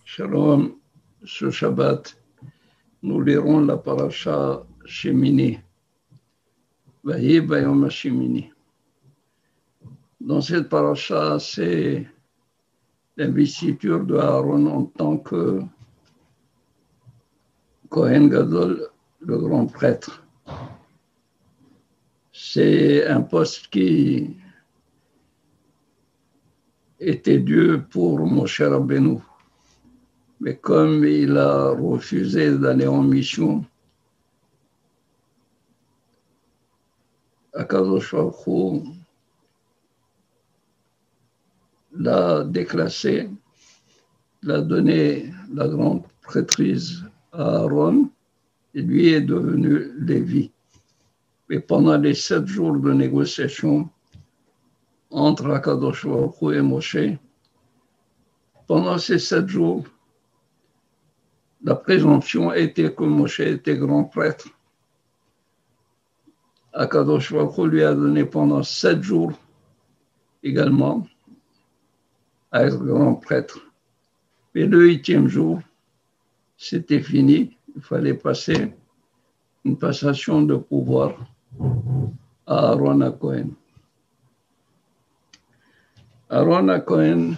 Shalom, ce Shabbat, nous lirons la paracha Shemini. Vahi Bayom Shemini. Dans cette paracha, c'est l'investiture de Aaron en tant que Kohen Gadol, le grand prêtre. C'est un poste qui était dû pour Moshe Rabbeinu. Mais comme il a refusé d'aller en mission, Akadosh Baruch Hu l'a déclassé, l'a donné la grande prêtrise à Aaron, et lui est devenu Lévi. Mais pendant les 7 jours de négociation entre Akadosh Baruch Hu et Moshe, pendant ces 7 jours, la présomption était que Moshe était grand prêtre. Akadosh Baruch Hu lui a donné pendant 7 jours également à être grand prêtre. Mais le 8e jour, c'était fini. Il fallait passer une passation de pouvoir à Aaron HaKohen. Aaron HaKohen,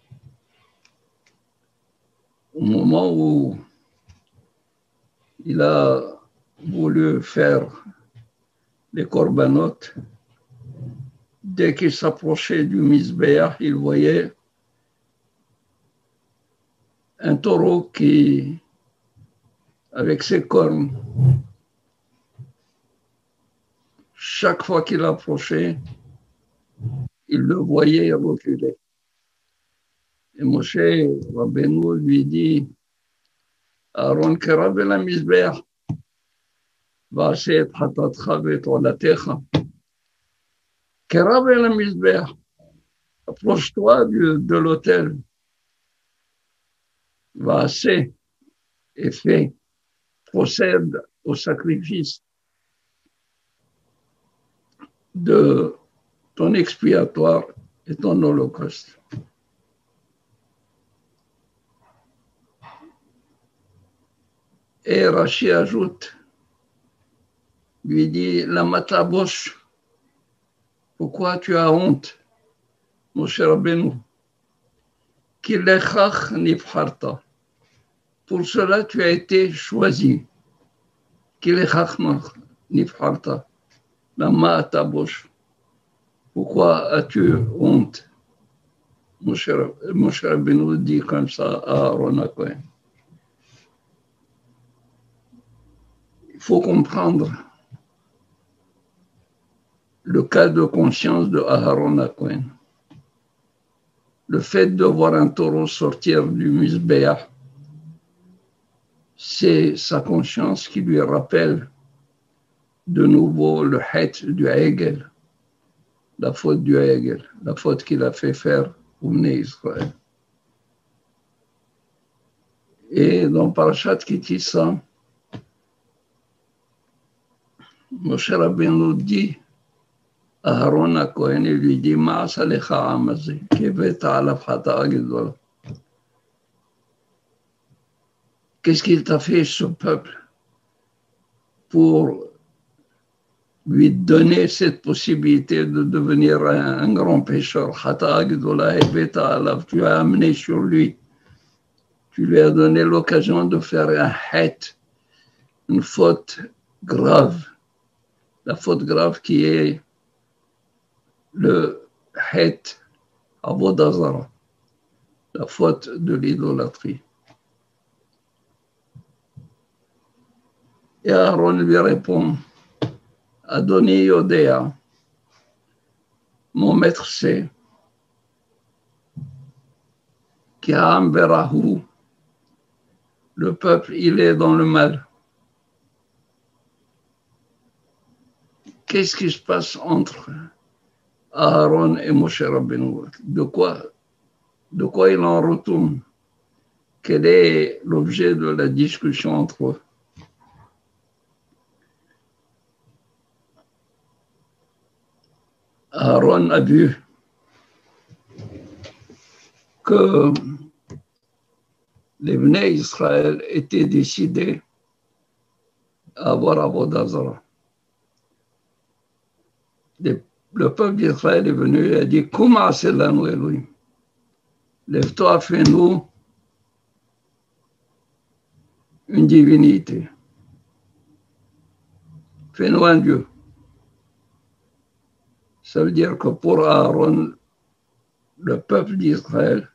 au moment où il a voulu faire les corbanotes, dès qu'il s'approchait du Mizbeach, il voyait un taureau qui, avec ses cornes, chaque fois qu'il approchait, il le voyait reculer. Et Moshe Rabbeinu lui dit, Aaron Kerab el HaMizbeach, Va'aseh et chatatcha ve'et olatecha. Kerab el HaMizbeach, approche-toi de l'autel. Va'aseh, et fais, procède au sacrifice de ton expiatoire et ton holocauste. Et Rashi ajoute, lui dit, la matabosh, pourquoi tu as honte, Moshe Rabbeinu? Ki lechach nibharta. Pour cela, tu as été choisi. Ki lechach nibharta. La matabosh. Pourquoi as-tu honte? Moshe Rabbeinu dit comme ça à Aaron HaKohen. Il faut comprendre le cas de conscience de Aaron HaKohen. Le fait de voir un taureau sortir du Mizbeach, c'est sa conscience qui lui rappelle de nouveau le het du Hegel, la faute du Hegel, la faute qu'il a fait faire au Bnei Israël. Et dans Parashat Kitissa, Moshe Rabbeinu dit à Aaron HaKohen, il lui dit, Ma'asa lecha ha'am hazeh, keveta alav hata'a gedola. Qu'est-ce qu'il t'a fait, ce peuple, pour lui donner cette possibilité de devenir un grand pécheur? Hata'a gedola heveta alav, tu as amené sur lui, tu lui as donné l'occasion de faire un het, une faute grave, la faute grave qui est le het avodah zara, la faute de l'idolâtrie. Et Aaron lui répond, Adoni Yodea, mon maître sait, K'ha'am berahu, le peuple il est dans le mal. Qu'est-ce qui se passe entre Aaron et Moshe Rabbeinu? De quoi il en retourne? Quel est l'objet de la discussion entre eux? Aaron a vu que les Bnei Israël étaient décidés à avoir Avodah Zarah. Le peuple d'Israël est venu et a dit, comment c'est là, nous, Elohim? Lève-toi, fais-nous une divinité. Fais-nous un Dieu. Ça veut dire que pour Aaron, le peuple d'Israël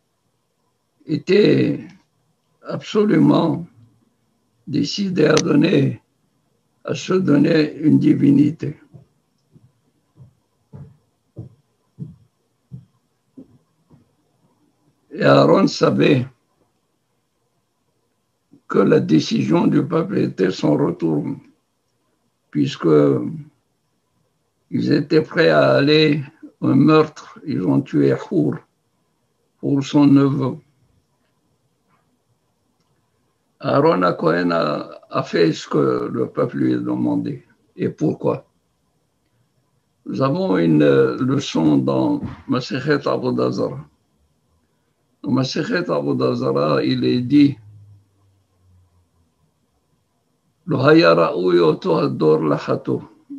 était absolument décidé à se donner une divinité. Et Aaron savait que la décision du peuple était son retour, puisque ils étaient prêts à aller au meurtre. Ils ont tué Hur pour son neveu. Aaron Cohen a fait ce que le peuple lui a demandé. Et pourquoi? Nous avons une leçon dans Masechet Avodah Zarah. Dans Masechet Avodah Zarah, il est dit Lo haya ra'ui oto hador lachato.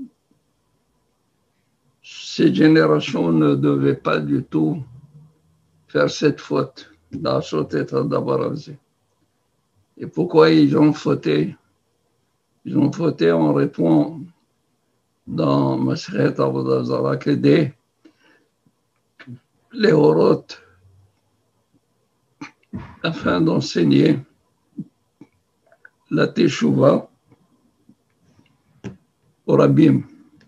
Ces générations ne devaient pas du tout faire cette faute. Et pourquoi ils ont fauté? Ils ont fauté, on répond dans Masechet Avodah Zarah que des léorotes afin d'enseigner la Teshuvah au Rabbim,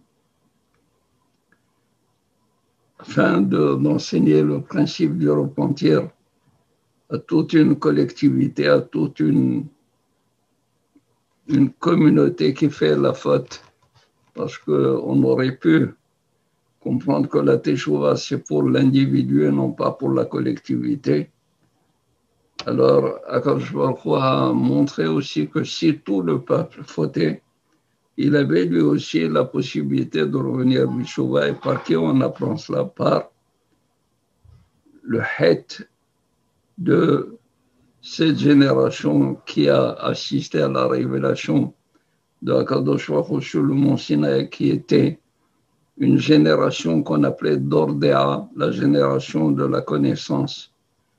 afin d'enseigner le principe du repentir à toute une collectivité, à toute une communauté qui fait la faute, parce qu'on aurait pu comprendre que la Teshuvah, c'est pour l'individu et non pas pour la collectivité. Alors, Akadosh Baruch Hu a montré aussi que si tout le peuple fautait, il avait lui aussi la possibilité de revenir à Teshuvah. Et par qui on apprend cela? Par le het de cette génération qui a assisté à la révélation de Akadosh Baruch Hu sur le mont Sinaï, qui était une génération qu'on appelait Dordéa, la génération de la connaissance.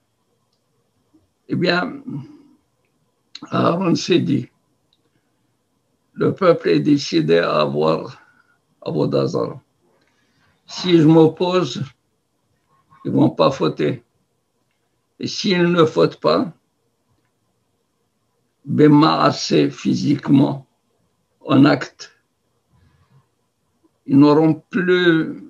Eh bien, Aaron s'est dit, le peuple est décidé à avoir Avodah Zarah. Si je m'oppose, ils ne vont pas fauter. Et s'ils ne fautent pas, assez physiquement, en acte, ils n'auront plus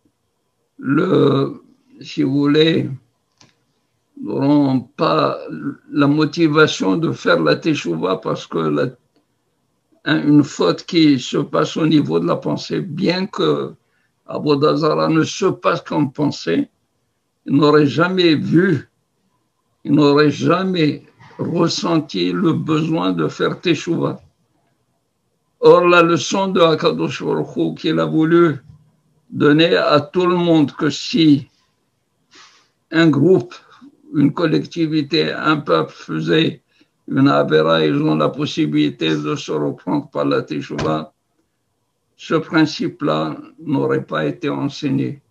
si vous voulez, n'auront pas la motivation de faire la Teshuvah, parce que une faute qui se passe au niveau de la pensée, bien que Avodah Zarah ne se passe comme pensée, ils n'auraient jamais vu, ils n'auraient jamais ressenti le besoin de faire Teshuvah. Or, la leçon de Akadosh Baruch Hu qu'il a voulu donner à tout le monde, que si un groupe, une collectivité, un peuple faisait une avéra, ils ont la possibilité de se reprendre par la Teshuvah, ce principe-là n'aurait pas été enseigné.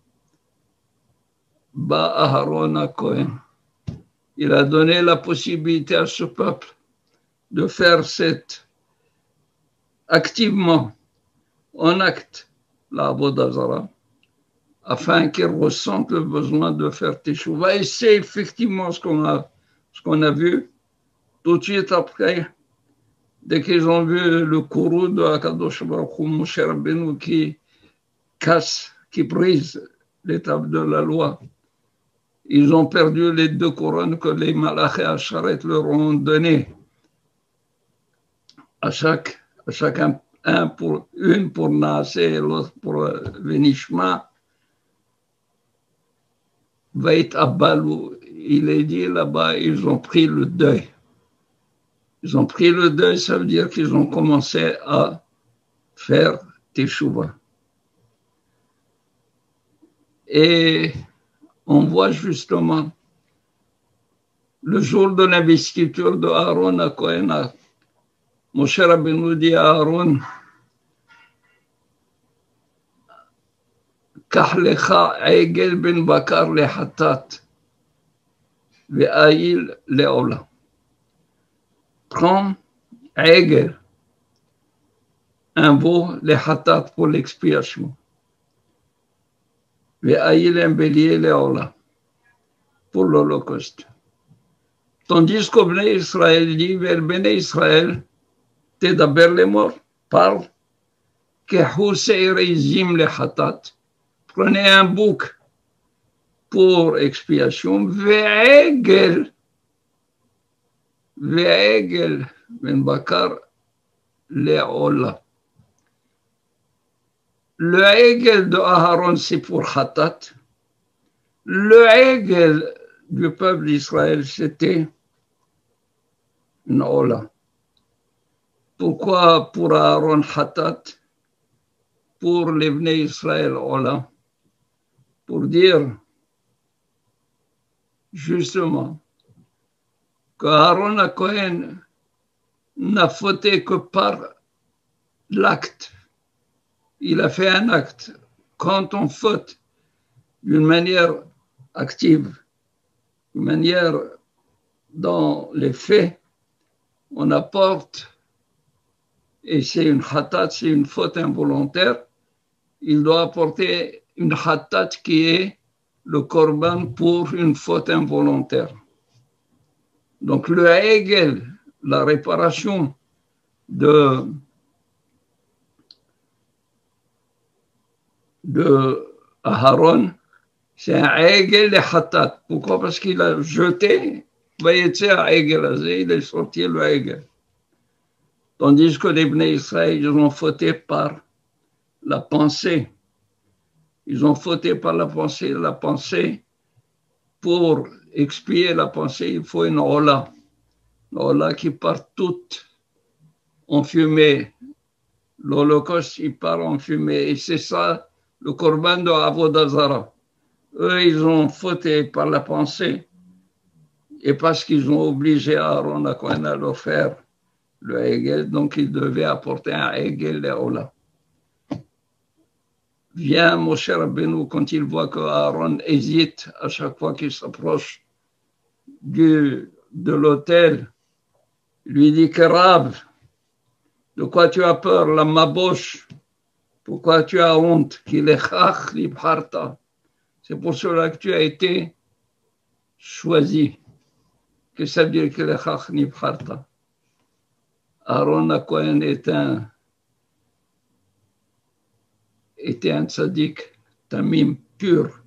Ba Aharon Cohen, il a donné la possibilité à ce peuple de faire activement, en acte, la Avodah Zarah, afin qu'ils ressentent le besoin de faire Teshuvah. Et c'est effectivement ce qu'on a vu tout de suite après, dès qu'ils ont vu le courroux de Akadosh Baruch Hu, Moshe Rabbeinu, qui casse, qui brise l'étape de la loi. Ils ont perdu les 2 couronnes que les Malach et Asharet leur ont données. À chacun, une pour Naasé et l'autre pour Venishma. Veit Abbalou, il est dit là-bas, ils ont pris le deuil. Ils ont pris le deuil, ça veut dire qu'ils ont commencé à faire Teshuvah. Et on voit justement le jour de l'investiture de Aaron à Kohen, Moshe Rabbeinu dit à Aaron, קח לך עגל בן בקר לחטאת ועיל לעולה. Prends עגל, un veau לחטאת pour l'expiation. ועיל un bélier לעולה pour l'holocauste. Tandis qu'au Bnei Israël dit, vers Bnei Israël, תדבר לאמור, parle, קחו שעיר עזים לחטאת. Prenez un bouc pour expiation, ve'egel, ben bakar le'ola. Le egel de Aaron, c'est pour Khatat. Le egel du peuple d'Israël, c'était une ola. Pourquoi pour Aaron Khatat? Pour les Bnei Israël ola? Pour dire justement que Aaron à Cohen n'a fauté que par l'acte. Il a fait un acte. Quand on faute d'une manière active, d'une manière dans les faits, on apporte, et c'est une khatat, c'est une faute involontaire, il doit apporter une khatat qui est le korban pour une faute involontaire. Donc le hegel, la réparation de Aaron, c'est un hegel de khatat. Pourquoi? Parce qu'il a jeté, il est sorti le hegel. Tandis que les Bnei Israël, ils ont fauté par la pensée. Ils ont fauté par la pensée. La pensée, pour expier la pensée, il faut une ola. Une ola qui part toute en fumée. L'Holocauste, il part en fumée. Et c'est ça, le korban de Avodah Zara. Eux, ils ont fauté par la pensée. Et parce qu'ils ont obligé Aaron à leur faire le hegel, donc ils devaient apporter un hegel de ola. Vient Moshe Rabbeinu quand il voit que Aaron hésite à chaque fois qu'il s'approche de l'autel. Il lui dit, Kerab, de quoi tu as peur, la maboche? Pourquoi tu as honte? Qu'il est chach libharta. C'est pour cela que tu as été choisi. Qu'est-ce que ça veut dire qu'il est chach libharta? Aaron à Cohen était un tzaddik, tamim, pur.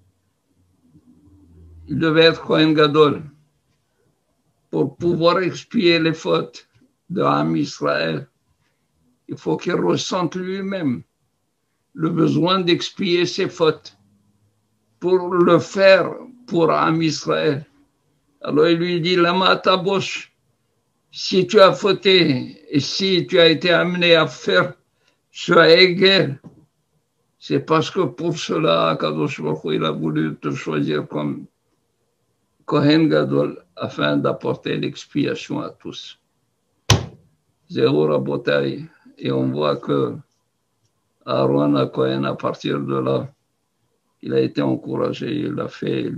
Il devait être Kohen Gadol pour pouvoir expier les fautes de Am Israël. Il faut qu'il ressente lui-même le besoin d'expier ses fautes pour le faire pour Am Israël. Alors il lui dit, Lama tabosh, si tu as fauté et si tu as été amené à faire ce hegel, c'est parce que pour cela, Kadosh Baruch Hu, il a voulu te choisir comme Kohen Gadol afin d'apporter l'expiation à tous. Zéro Rabotai. Et on voit que Aaron à Kohen, à partir de là, il a été encouragé, il a fait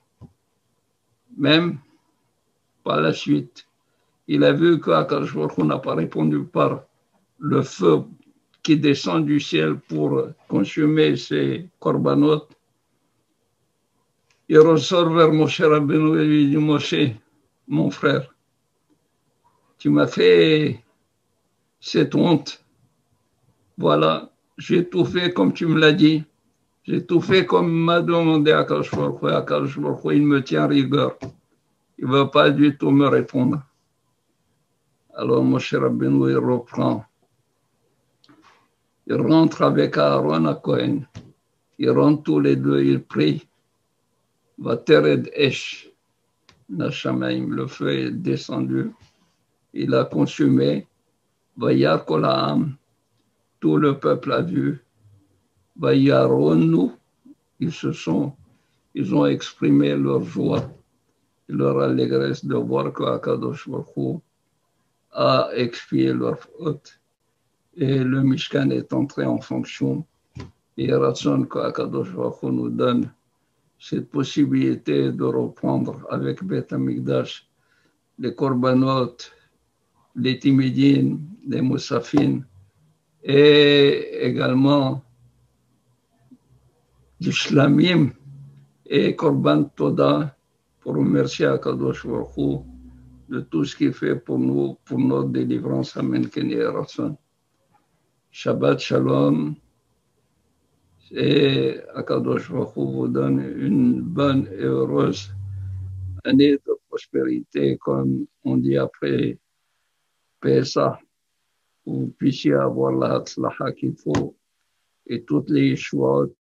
même par la suite, il a vu qu'Akadosh Baruch Hu n'a pas répondu par le feu qui descend du ciel pour consumer ses korbanot. Il ressort vers Moshe Rabbeinu et lui dit, Moshe, mon frère, tu m'as fait cette honte. Voilà, j'ai tout fait comme tu me l'as dit. J'ai tout fait comme m'a demandé Akadosh Baruch Hu. Akadosh Baruch Hu, il me tient rigueur. Il ne va pas du tout me répondre. Alors Moshe Rabbeinu, il reprend. Il rentre avec Aaron à Cohen. Ils rentrent tous les deux, ils prient. Vatered Esh, Nashamaim, le feu est descendu. Il a consumé. Vayar Kolaam, tout le peuple a vu. Vayaronu, ils ont exprimé leur joie. leur allégresse de voir qu'Akadosh Baruch Hu a expié leurs fautes et le Mishkan est entré en fonction. Et Ratson qu'Akadosh Baruch Hu nous donne cette possibilité de reprendre avec Beth Amikdash les korbanot, les timidines, les moussafines et également du shlamim et korban toda pour remercier Akadosh Baruch Hu de tout ce qu'il fait pour nous, pour notre délivrance. Amen. Shabbat Shalom. Et Akadosh Baruch Hu vous donne une bonne et heureuse année de prospérité, comme on dit après Pessah, où vous puissiez avoir la Hatzlacha qu'il faut et toutes les choix